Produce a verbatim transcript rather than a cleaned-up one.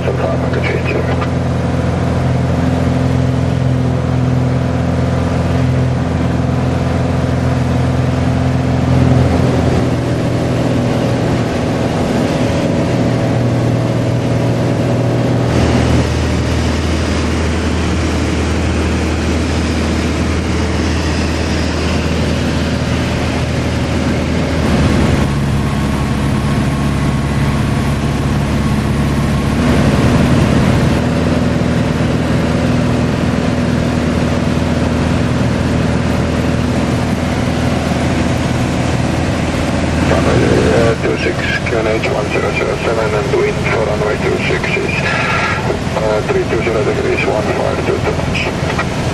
thousand five hundred feet. Q N H one zero zero seven and wind for runway two six is uh, three two zero degrees one five two two.